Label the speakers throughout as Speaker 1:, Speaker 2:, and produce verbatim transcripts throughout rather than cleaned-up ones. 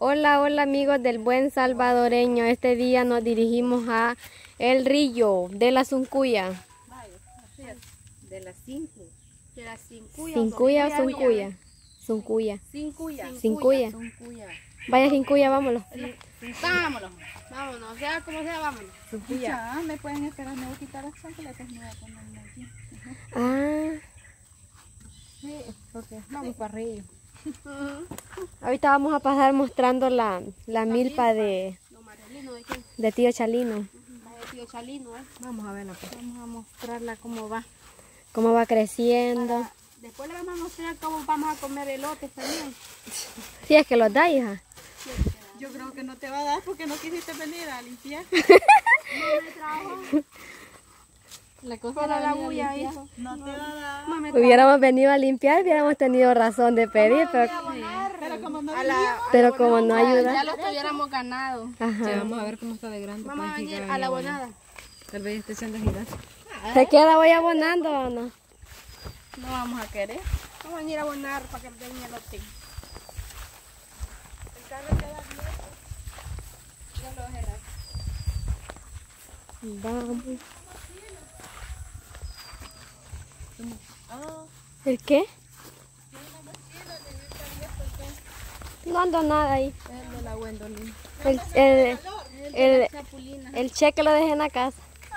Speaker 1: Hola, hola amigos del buen salvadoreño. Este día nos dirigimos a El Río de la Zuncuya.
Speaker 2: De las cinco. De las cincuya.
Speaker 1: ¿Cincuya o Zuncuya? Zuncuya.
Speaker 2: Cincuya.
Speaker 1: Cincuya.
Speaker 2: Cincuya.
Speaker 1: Vaya Cincuya, vámonos.
Speaker 2: Sí, vámonos. Vámonos, sea como sea, vámonos.
Speaker 1: Zuncuya.
Speaker 3: Ya, me pueden esperar, me voy a quitar las chancletas, me voy a ponerme aquí.
Speaker 1: Ah,
Speaker 3: Sí, porque vamos para Río.
Speaker 1: ahorita vamos a pasar mostrando la, la milpa de,
Speaker 2: Los marelinos de quién?
Speaker 1: de tío Chalino.
Speaker 2: La de tío Chalino, ¿eh?
Speaker 3: Vamos a verla, pues. Vamos a mostrarla cómo va.
Speaker 1: Cómo va creciendo.
Speaker 2: Después le vamos a mostrar cómo vamos a comer elotes también.
Speaker 1: Sí, es que los da, hija.
Speaker 3: Yo creo que no te va a dar porque no quisiste venir a limpiar. La cosa
Speaker 2: Para
Speaker 3: era
Speaker 2: la
Speaker 3: venir a
Speaker 2: bulla,
Speaker 3: limpiar.
Speaker 2: hijo.
Speaker 3: No te va a dar.
Speaker 2: Mami,
Speaker 1: Hubiéramos venido a limpiar, hubiéramos tenido razón de pedir, pero,
Speaker 3: Pero como no
Speaker 2: a la,
Speaker 1: pero como no
Speaker 2: ya
Speaker 1: ayuda.
Speaker 2: lo tuviéramos ganado.
Speaker 1: Ajá.
Speaker 4: Vamos a ver cómo está de grande.
Speaker 2: Vamos a
Speaker 4: para
Speaker 2: venir
Speaker 4: girar
Speaker 2: a la
Speaker 4: y
Speaker 2: bonada.
Speaker 4: Tal vez esté echando a girar.
Speaker 1: ¿Se queda hoy abonando o no?
Speaker 2: No vamos a querer. Vamos a venir a abonar para que den elote. El carro queda abierto. Ya lo voy a cerrar.
Speaker 1: Vamos. ¿El qué? No ando nada ahí.
Speaker 2: Es de la Gwendolyn.
Speaker 1: El, el, el,
Speaker 2: Chapulina.
Speaker 1: el cheque lo dejé en la casa.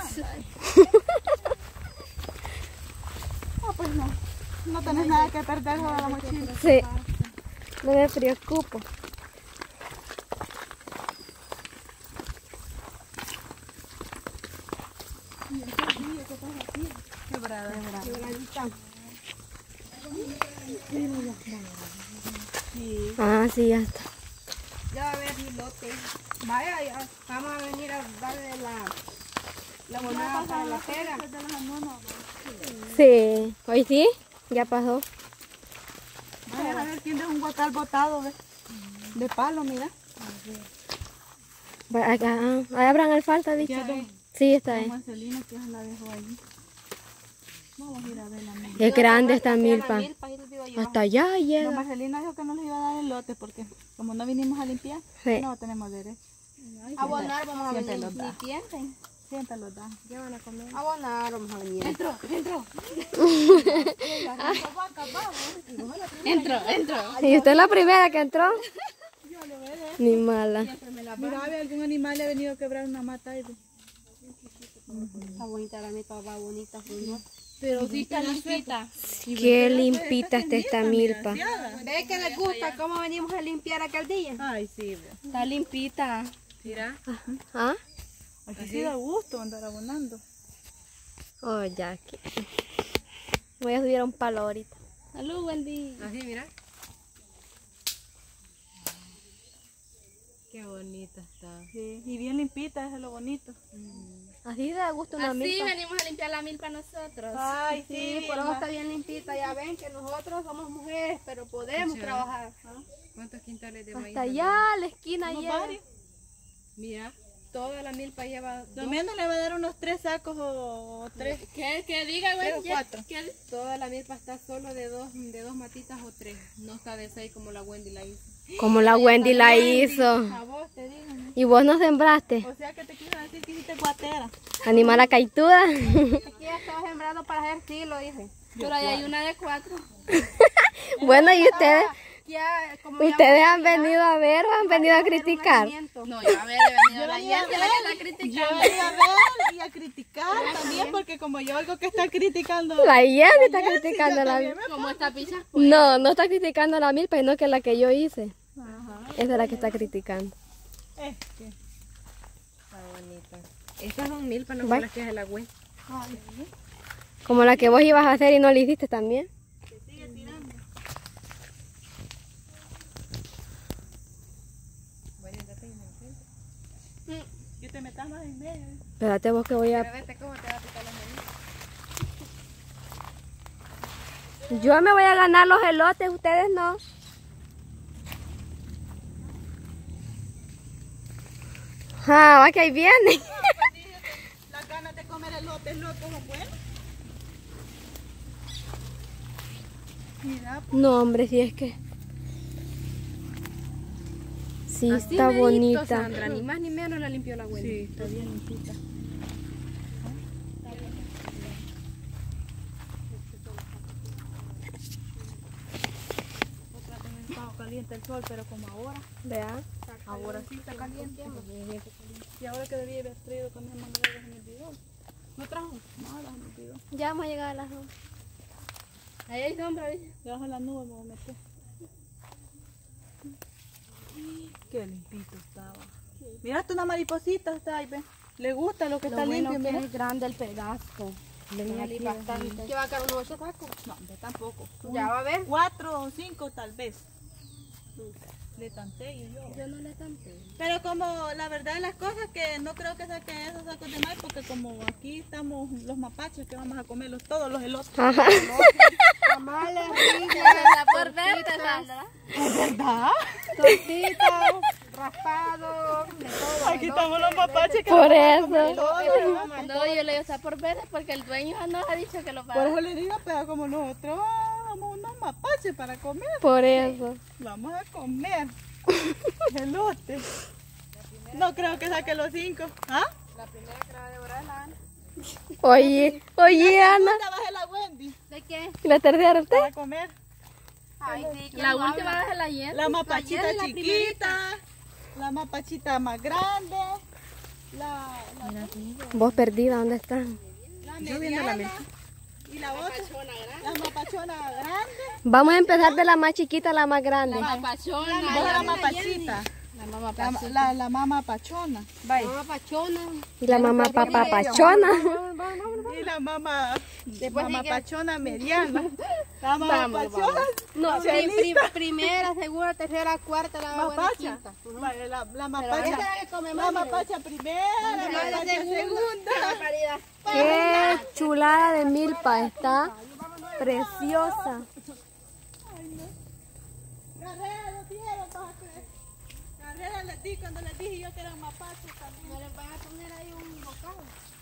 Speaker 3: Ah, pues no. No tenés nada que perder con la mochila.
Speaker 1: Sí. No me preocupo.
Speaker 3: Quebrada.
Speaker 1: Ah, sí, ya está.
Speaker 2: Ya va a haber elote. Vaya, ya. Vamos a venir a darle la, la bonada para la pera.
Speaker 1: Sí. ¿Hoy sí? Ya pasó.
Speaker 3: Vaya a ver quién deja un guacal botado de, de palo, mira.
Speaker 1: Va- Acá, ah, ahí habrán alfalfa, dicho.
Speaker 3: Ya ve.
Speaker 1: Sí, está ahí.
Speaker 3: Marcelina que la dejó allí. Vamos a ir a ver la mía.
Speaker 1: Es grande esta
Speaker 2: La
Speaker 1: milpa.
Speaker 2: milpa, ahí te digo yo.
Speaker 1: Hasta allá
Speaker 3: No,
Speaker 1: llega.
Speaker 3: Marcelina dijo que no nos iba a dar el lote porque como no vinimos a limpiar,
Speaker 1: Sí.
Speaker 3: no tenemos derecho.
Speaker 2: Abonar vamos a
Speaker 3: Siempre
Speaker 2: venir.
Speaker 3: los da.
Speaker 2: Ni piensen.
Speaker 3: Siempre los da.
Speaker 2: ¿Qué van a comer? Abonar vamos a venir. Entro, entro. entro, entro.
Speaker 1: ¿Y usted es la primera que entró? Ni mala.
Speaker 3: Mira, a ver, algún animal le ha venido a quebrar una mata ahí.
Speaker 2: Está bonita la milpa, va bonita. ¿No? Pero sí está limpita.
Speaker 1: Qué limpita está esta milpa.
Speaker 2: ¿Ve que les gusta cómo venimos a limpiar aquel día?
Speaker 3: Ay, sí, ve.
Speaker 2: Está limpita.
Speaker 4: Mira.
Speaker 1: ¿Ah?
Speaker 3: Aquí sí da gusto andar abonando.
Speaker 1: Oh, ya que. Voy a subir a un palo ahorita.
Speaker 2: Salud, Wendy.
Speaker 4: Así, mira. Qué bonita está.
Speaker 3: Sí, y bien limpita, eso es lo bonito.
Speaker 1: Así da gusto una
Speaker 2: Así
Speaker 1: milpa.
Speaker 2: venimos a limpiar la milpa nosotros.
Speaker 3: Ay,
Speaker 2: Sí,
Speaker 3: sí,
Speaker 2: por eso
Speaker 3: ma-
Speaker 2: está bien limpita. Ya ven que nosotros somos mujeres, pero podemos
Speaker 4: Sí.
Speaker 2: trabajar. ¿no?
Speaker 4: ¿Cuántos quintales de maíz?
Speaker 1: Hasta allá, a la esquina
Speaker 3: Unos
Speaker 1: llega.
Speaker 3: varios.
Speaker 4: Mira, toda la milpa lleva
Speaker 3: Lo
Speaker 4: dos.
Speaker 3: menos le va a dar unos tres sacos o, o tres.
Speaker 2: ¿Qué, qué diga, güey?
Speaker 3: Tres o cuatro.
Speaker 2: ¿Qué?
Speaker 4: Toda la milpa está solo de dos, de dos matitas o tres. No está de seis como la Wendy la hizo.
Speaker 1: Como la Wendy la hizo.
Speaker 2: A vos te digo. ¿no?
Speaker 1: ¿Y vos no sembraste?
Speaker 3: O sea que te quiero decir que hiciste guatera.
Speaker 1: Animal caituda.
Speaker 2: Aquí ya estaba sembrando para hacer silo, dice. Pero ahí hay una de cuatro.
Speaker 1: Bueno, ¿y ustedes?
Speaker 2: Ya, como ya
Speaker 1: ¿Ustedes
Speaker 2: vamos
Speaker 1: han venido a ver o han venido a
Speaker 2: hacer un
Speaker 1: criticar?
Speaker 2: nacimiento. No, yo a ver, he venido la
Speaker 3: venía a
Speaker 2: gente la que está
Speaker 3: Yo
Speaker 2: criticando.
Speaker 3: voy a ver y a criticar también porque como yo oigo que está criticando.
Speaker 1: La Yenny está criticando la milpa.
Speaker 2: Como esta pizza.
Speaker 1: No, no está criticando la milpa, sino que la que yo hice. Esa es la que está criticando.
Speaker 3: Es que-
Speaker 4: Está bonita. Estas son milpas, no
Speaker 1: Bye.
Speaker 4: son las que hace la Wendy.
Speaker 1: Como la que vos ibas a hacer y no la hiciste también.
Speaker 3: que te metas más en medio.
Speaker 1: Espérate vos que voy a...
Speaker 2: Vete cómo te va a picar la nariz.
Speaker 1: Yo me voy a ganar los elotes, ustedes no. Ah, va que ahí viene.
Speaker 3: Las ganas de comer elotes locos son buenas. Mira,
Speaker 1: No, hombre, si es que... Sí,
Speaker 4: Así
Speaker 1: está
Speaker 4: merito,
Speaker 1: bonita.
Speaker 4: Sandra, ni más ni menos la limpió la Wendy.
Speaker 3: Sí, está bien limpita. Otra vez ha estado caliente el sol, pero como ahora,
Speaker 1: Vea.
Speaker 3: ahora sí está caliente. Y ahora que debía haber traído con mis mangueras en el bidón.
Speaker 4: ¿No trajo?
Speaker 3: Nada, en el bidón.
Speaker 1: Ya vamos a llegar a las dos.
Speaker 4: Ahí hay sombra, ¿viste?
Speaker 3: Debajo de la nube me voy a meter. Qué limpito estaba. Miraste una mariposita, está ahí, ve. Le gusta lo que
Speaker 2: Lo
Speaker 3: está
Speaker 2: bueno
Speaker 3: limpio,
Speaker 2: que
Speaker 3: mira.
Speaker 2: es grande el pedazo.
Speaker 4: Venía
Speaker 2: Aquí
Speaker 4: ali bastante. ¿Qué va a caer unos ocho tacos?
Speaker 3: No, hombre, tampoco.
Speaker 4: Ya va a ver.
Speaker 3: Cuatro o cinco tal vez. Le tanté yo.
Speaker 4: Yo no le tanté.
Speaker 3: Pero como la verdad de las cosas que no creo que saquen esos sacos de maíz porque como aquí estamos los mapaches que vamos a comerlos todos los elotes.
Speaker 1: Ajá.
Speaker 2: Tamales,
Speaker 1: Por verte, Sandra.
Speaker 3: ¿Es verdad?
Speaker 2: tortitas, raspado, de todo.
Speaker 3: Aquí estamos los mapaches que
Speaker 1: Por
Speaker 3: vamos a
Speaker 1: eso.
Speaker 3: comer todos.
Speaker 1: No, yo le digo, está por verde porque el dueño nos ha dicho que lo
Speaker 3: Por eso le digo, pero como nosotros vamos unos mapaches para comer,
Speaker 1: Por eso.
Speaker 3: vamos a comer elote. No creo que saque los cinco. ¿Ah?
Speaker 4: La primera que la va a devorar es la Ana.
Speaker 1: Oye, oye, Ana.
Speaker 3: La bajé la Wendy
Speaker 4: ¿De qué?
Speaker 1: ¿La tercera usted?
Speaker 3: para comer.
Speaker 4: Ay, sí,
Speaker 1: La última va a ser la Yen.
Speaker 3: La mapachita
Speaker 4: Ayer la
Speaker 3: chiquita, la mapachita más grande, la, la,
Speaker 1: Vos perdida, ¿dónde estás?
Speaker 3: la mediana y la otra, la mapachona grande,
Speaker 1: Vamos a empezar de la más chiquita a la más grande.
Speaker 4: Papachona.
Speaker 3: vos la mapachita,
Speaker 4: La mamá
Speaker 3: la, la, la mama pachona,
Speaker 4: La mamá pachona.
Speaker 1: Y la mamá papapachona.
Speaker 3: y la mama,
Speaker 4: Después
Speaker 3: mama
Speaker 4: sigue-
Speaker 3: pachona mediana, la mama
Speaker 4: Vamos,
Speaker 3: pachona,
Speaker 4: No, pri-
Speaker 3: chelita,
Speaker 4: pri- primera, segunda, tercera, cuarta, la mamá
Speaker 3: mapacha,
Speaker 4: quinta.
Speaker 3: la, la, la
Speaker 4: Pero esta
Speaker 3: mapacha,
Speaker 4: es la que come
Speaker 3: la
Speaker 4: más.
Speaker 3: mapacha primera, la mapacha segunda.
Speaker 4: Barbaridad.
Speaker 1: Qué chulada de milpa, está preciosa.
Speaker 3: Carrera lo dieron, vas a creer. Carrera les di cuando les dije yo que eran mapaches también.
Speaker 4: No les van a poner ahí un bocado.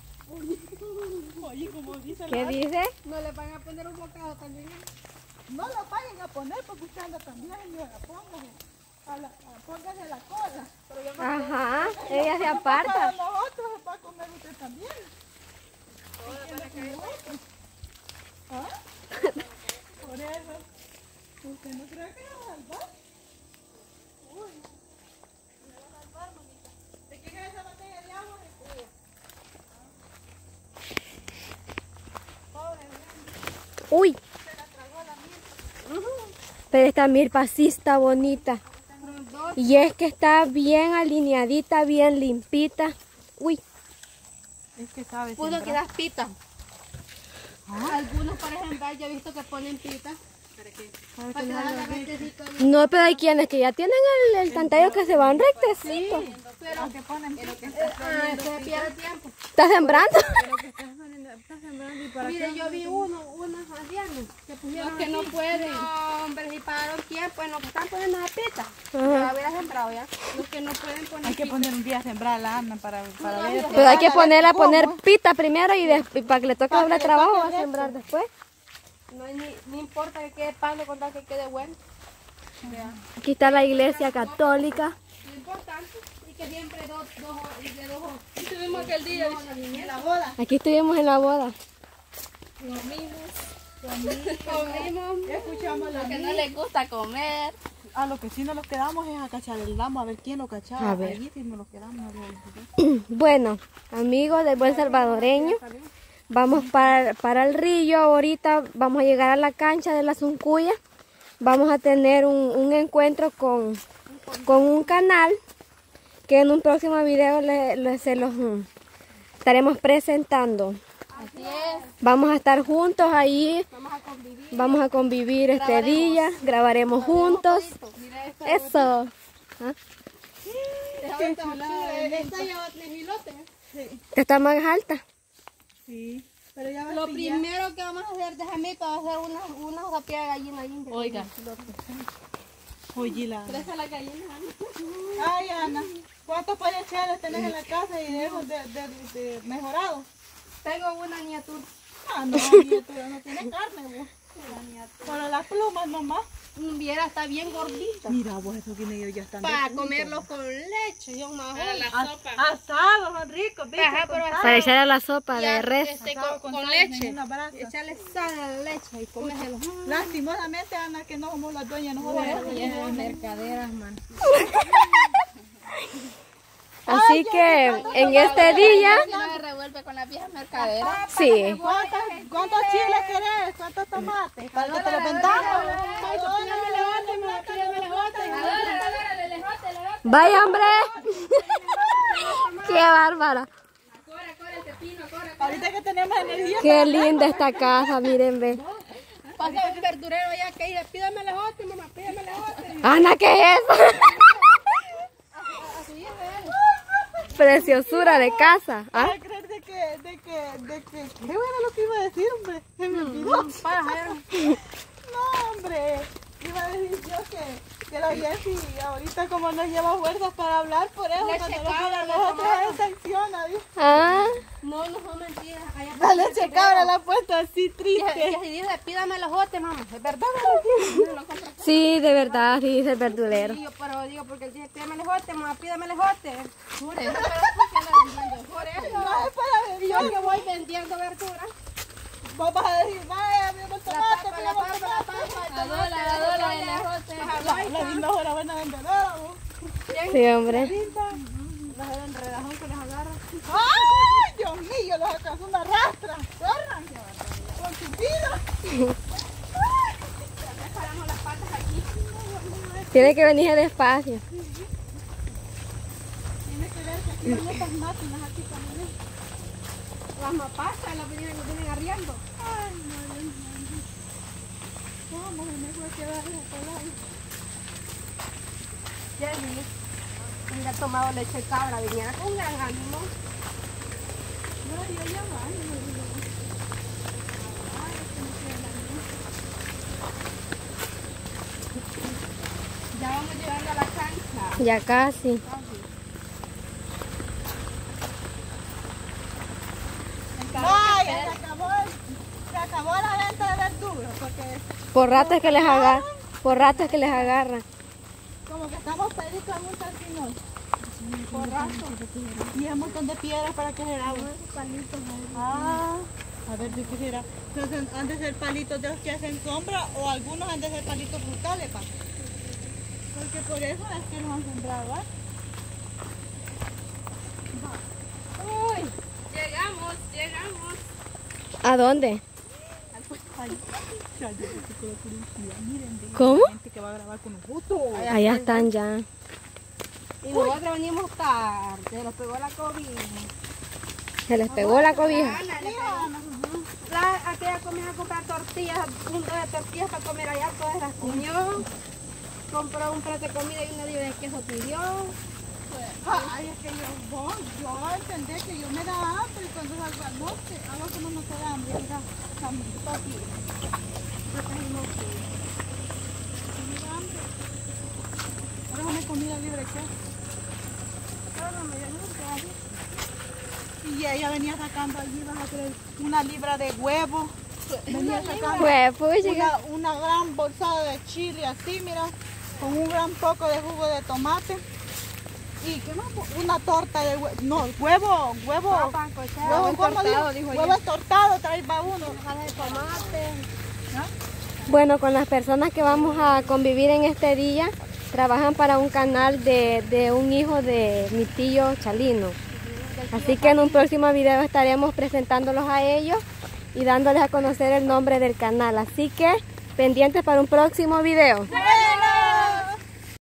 Speaker 3: Oye, como dice
Speaker 1: ¿Qué
Speaker 3: la...
Speaker 1: dice?
Speaker 4: No les van a poner un bocado también.
Speaker 3: No lo vayan a poner porque usted anda también. Póngase, a la, a- póngase la cola. Pero yo no
Speaker 1: Ajá, ella se
Speaker 3: para
Speaker 1: aparta.
Speaker 3: nosotros va a comer usted también. ¿Ah? Por eso. ¿Usted no cree que la va a salvar? Uy. ¿Me va a salvar, manita? ¿De quién es esa botella de agua?
Speaker 1: Uy. Pero esta milpa sí está bonita. Y es que está bien alineadita, bien limpita. Uy,
Speaker 3: Es que sabe
Speaker 4: Pudo
Speaker 3: sembrar.
Speaker 4: quedar pita. Algunos para sembrar, yo he visto que ponen pita. Para que les haga rectecito.
Speaker 1: no, pero hay quienes que ya tienen el, el tantallo que se van rectecitos.
Speaker 4: Pero
Speaker 3: que ponen
Speaker 4: ah, se pierde tiempo.
Speaker 1: ¿Está sembrando?
Speaker 4: Mire, yo vi uno, unos ancianos que pusieron los que no pueden. No, hombre, si pararon tiempo en lo que están poniendo la pita. Yo la hubiera sembrado ya. Los que no pueden poner
Speaker 3: Hay que
Speaker 4: pita.
Speaker 3: poner un día a sembrar la Ana para, para ver.
Speaker 1: Pero hay que ponerla a poner pita primero y, des- y para que le toque doble trabajo va a sembrar después.
Speaker 4: No, ni, ni importa que quede palo con tal que quede bueno.
Speaker 1: Aquí está la iglesia católica.
Speaker 4: Lo importante es que siempre dos, dos, de dos. Estuvimos aquel día
Speaker 3: En la boda.
Speaker 1: Aquí estuvimos en la boda.
Speaker 4: comimos
Speaker 3: Ya escuchamos la
Speaker 4: lo que no les gusta comer.
Speaker 3: A lo que sí nos los quedamos es a cachar el damo, a ver quién lo cachaba.
Speaker 1: A ver.
Speaker 3: Allí sí nos los quedamos. no lo-
Speaker 1: Bueno, amigos del buen salvadoreño, vamos para, para el río. Ahorita vamos a llegar a la cancha de la Zuncuya. Vamos a tener un, un encuentro con, con un canal que en un próximo video le- le- se los mm, estaremos presentando.
Speaker 4: Así es.
Speaker 1: Vamos a estar juntos ahí,
Speaker 4: Vamos a convivir.
Speaker 1: vamos a convivir este día, grabaremos juntos.
Speaker 4: Mira esto.
Speaker 1: Eso. ¿Ah?
Speaker 4: Esta ya tiene gilote.
Speaker 1: Está más alta.
Speaker 3: Sí, pero ya va a
Speaker 4: Lo
Speaker 3: pillar.
Speaker 4: primero que vamos a hacer, déjame para hacer una, una zapilla de gallina ahí.
Speaker 3: Oiga. Oye, la...
Speaker 4: Crece la gallina.
Speaker 3: Ay, Ana, ¿cuántos payacheros tenés en la casa y de esos de, de, de mejorados?
Speaker 4: Tengo una miniatura.
Speaker 3: Ah, no, miniatura, no tiene carne, vos. Solo las plumas nomás.
Speaker 4: Viera, está bien gordita.
Speaker 3: Mira, vos esos guineos ya están
Speaker 4: Para
Speaker 3: de punto.
Speaker 4: comerlos con leche, yo más
Speaker 3: As- Asados, son ricos, ¿viste?
Speaker 4: Ajá, pero
Speaker 3: Con
Speaker 4: así-
Speaker 1: Para echar a la sopa
Speaker 4: Ya,
Speaker 1: de res.
Speaker 4: este,
Speaker 3: asado
Speaker 4: con,
Speaker 3: con
Speaker 4: con
Speaker 3: sal en
Speaker 4: leche.
Speaker 3: una brasa.
Speaker 4: Echarle sal a la leche y comérselos.
Speaker 3: Lastimosamente, Ana, que no somos las dueñas, no somos las dueñas.
Speaker 4: mercaderas, man.
Speaker 1: Así que en este día,
Speaker 4: Si no se revuelve con las viejas mercaderas.
Speaker 1: sí.
Speaker 3: ¿Cuántos, ¿Cuántos chiles querés? ¿Cuántos tomates? ¿Para que te los vendamos?
Speaker 1: Vaya, hombre. Qué bárbara.
Speaker 3: Ahorita que tenemos energía.
Speaker 1: Qué linda esta casa, miren, ve.
Speaker 4: Pasa un verdurero allá que dice, pídame el ejote, mamá, pídame el ejote.
Speaker 1: Ana, ¿qué es eso?
Speaker 4: Así es él.
Speaker 1: Preciosura de casa. ¿Ah?
Speaker 3: ¿Vas a creer de que, de que, de que, qué bueno lo que iba a decir, hombre? Se me olvidó.
Speaker 4: Pájaro.
Speaker 3: No, hombre. Iba a decir yo que, que la Jessie ahorita como nos lleva fuerzas para hablar, por eso
Speaker 4: Leche
Speaker 3: cuando
Speaker 4: cabra,
Speaker 3: nos
Speaker 4: le
Speaker 3: nosotros
Speaker 4: tomamos.
Speaker 3: se secciona, ¿viste?
Speaker 1: Ah,
Speaker 4: No, no son mentiras. Allá
Speaker 3: La leche cabra la ha puesto así
Speaker 4: Y
Speaker 3: triste.
Speaker 4: así dice, pídame el ejote, mamá. ¿Es verdad? No lo compro.
Speaker 1: sí, de verdad, sí, dice el verdulero.
Speaker 4: Sí, yo, pero digo, porque él dice, pídame el ejote, mamá, pídame el ejote. Por eso, pero ¿por qué anda vendiendo? Por eso.
Speaker 3: No es para
Speaker 4: Y yo
Speaker 3: vender.
Speaker 4: que voy vendiendo verduras.
Speaker 3: Vos vas a decir, vaya, mi tomate,
Speaker 4: La papa, la
Speaker 3: pídame
Speaker 4: papa, la
Speaker 3: tomate.
Speaker 4: papa. La dólar, la dólar, el ejote.
Speaker 3: La linda hora buena vendedora, vos.
Speaker 1: Sí, hombre.
Speaker 4: Las del enredajón que les agarra.
Speaker 3: ¡Ay, Dios mío! Los alcanzó una rastra. ¡Corran! ¡Con su vida!
Speaker 4: Paramos las patas aquí.
Speaker 1: Tiene que venir despacio.
Speaker 3: Tiene que ver que aquí hay estas máquinas aquí también.
Speaker 4: Las mapasas las vienen, las vienen arriando.
Speaker 3: Ay, no, Dios mío. ¿Cómo me voy a quedar en este lado?
Speaker 4: Jenny, hubiera tomado leche de cabra, viniera con un gran ánimo.
Speaker 3: No, yo ya va, yo no digo. Ay, es que me queda la luz.
Speaker 4: Ya vamos llegando a la cancha.
Speaker 1: Ya casi.
Speaker 3: Vaya, se acabó, el- se acabó la venta de verduras porque
Speaker 1: Por rato es que les agarra. Por rato es que les agarra.
Speaker 3: como que estamos pedidos en un salpinón. Por rato. Y un montón de piedras para que se agua. Ah, a ver, ¿de qué será? Entonces, han de ser palitos de los que hacen sombra o algunos han de ser palitos frutales, pa. Porque por eso es que los han sembrado, ¿va?
Speaker 4: Uy, llegamos, llegamos.
Speaker 1: ¿A dónde?
Speaker 3: Ay, ya, yo creo que la curiosidad. Miren, de
Speaker 1: ¿Cómo?
Speaker 3: gente que va a grabar con nosotros.
Speaker 1: Allá están ya.
Speaker 4: Y nosotros venimos tarde, nos pegó la COVID.
Speaker 1: Se les pegó la cobija.
Speaker 4: Ana, le pegó. La, aquella comió a comprar tortillas, un kilo de tortillas para comer allá, todas las comió. Compró un plato de comida y una libra de queso pidió.
Speaker 3: Ay, es que yo, vos, yo entendí que yo me da hambre y cuando salgo al monte, hago como no te da hambre, mira, también, papi. Yo trajimos que me da hambre. Ahora me comida libre, ¿qué?
Speaker 4: No, me dio mucho.
Speaker 3: Y ella venía sacando allí, vas a creer, una libra de huevo. Venía sacando
Speaker 1: Pues, pues, chica.
Speaker 3: una, una gran bolsada de chile así, mira, con un gran poco de jugo de tomate. ¿Y qué más? Una torta de huevo, no, huevo, huevo,
Speaker 4: Papa, cochado,
Speaker 3: huevo,
Speaker 4: buen
Speaker 3: ¿cómo
Speaker 4: tortado,
Speaker 3: dijo?
Speaker 4: dijo
Speaker 3: Huevo
Speaker 4: ella.
Speaker 3: tortado trae para uno.
Speaker 4: Hojas de tomate.
Speaker 1: Bueno, con las personas que vamos a convivir en este día, trabajan para un canal de, de un hijo de mi tío Chalino. Así que en un próximo video estaremos presentándolos a ellos y dándoles a conocer el nombre del canal. Así que pendientes para un próximo video.